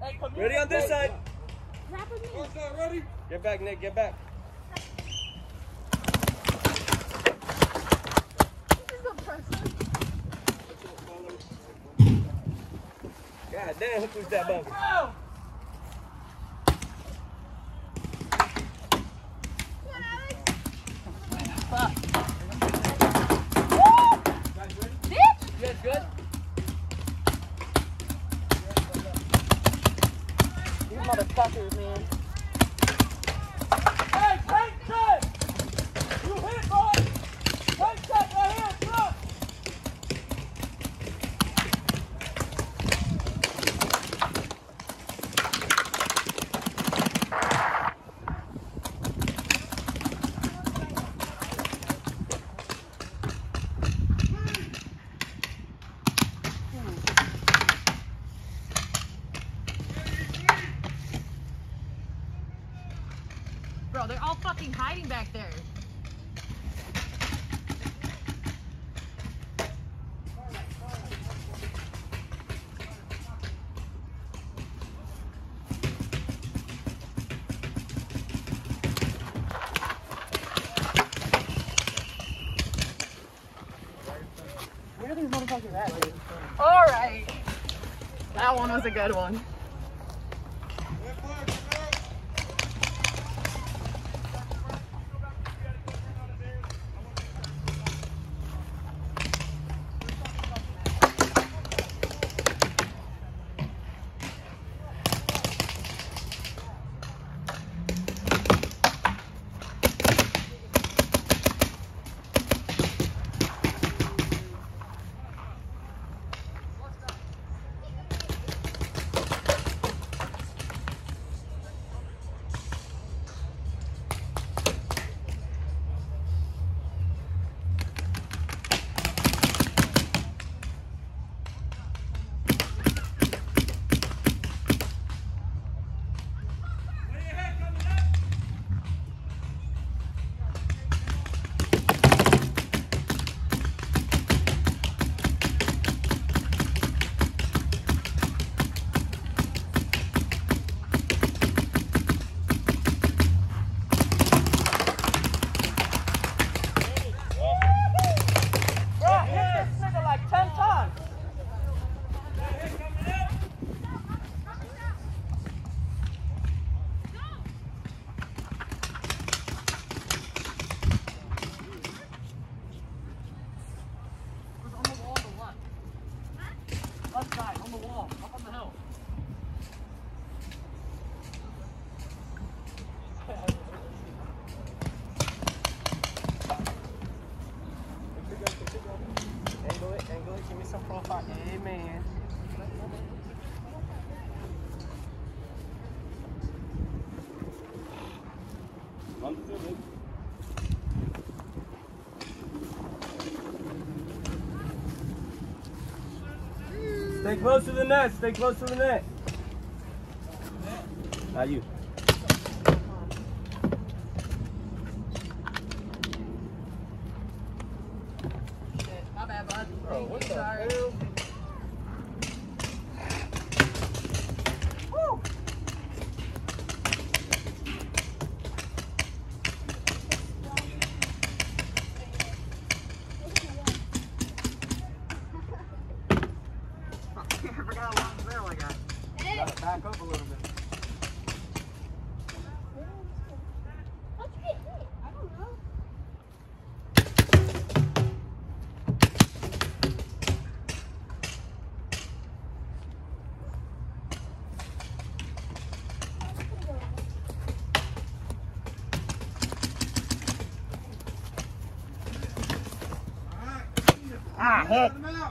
Ready on this side. Ready? Get back, Nick. Get back. God damn, who pushed that bumper? Good, good. These motherfuckers, man. Hey, tank check! You hit, boy! Tank check right here, front! Bro, they're all fucking hiding back there. Where are these motherfuckers at, dude? All right. That one was a good one. Left side, on the wall, up on the hill. Angle it, give me some profile. Amen. Stay close to the net. Stay close to the net. Not you. Shit, my bad, bud. Bro, what the Sorry. hell? Woo! I forgot how long the barrel I got. Gotta back up a little bit. I don't know. Ah, hit.